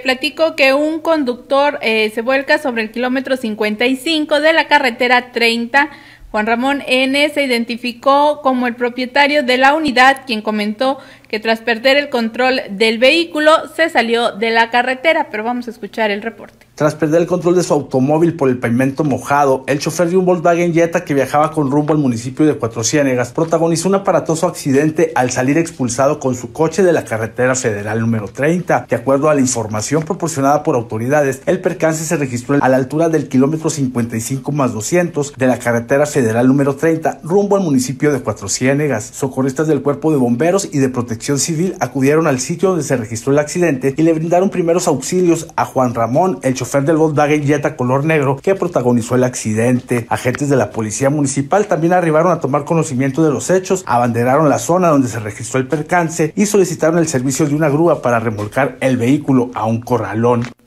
platico que un conductor se vuelca sobre el kilómetro 55 de la carretera 30. Juan Ramón N. se identificó como el propietario de la unidad, quien comentó que tras perder el control del vehículo se salió de la carretera, pero vamos a escuchar el reporte. Tras perder el control de su automóvil por el pavimento mojado, el chofer de un Volkswagen Jetta que viajaba con rumbo al municipio de Cuatro Ciénegas protagonizó un aparatoso accidente al salir expulsado con su coche de la carretera federal número 30. De acuerdo a la información proporcionada por autoridades, el percance se registró a la altura del kilómetro 55 más 200 de la carretera federal número 30 rumbo al municipio de Cuatro Ciénegas. Socorristas del Cuerpo de Bomberos y de Protección Civil acudieron al sitio donde se registró el accidente y le brindaron primeros auxilios a Juan Ramón, el chofer del Volkswagen Jetta color negro que protagonizó el accidente. Agentes de la policía municipal también arribaron a tomar conocimiento de los hechos, abanderaron la zona donde se registró el percance y solicitaron el servicio de una grúa para remolcar el vehículo a un corralón.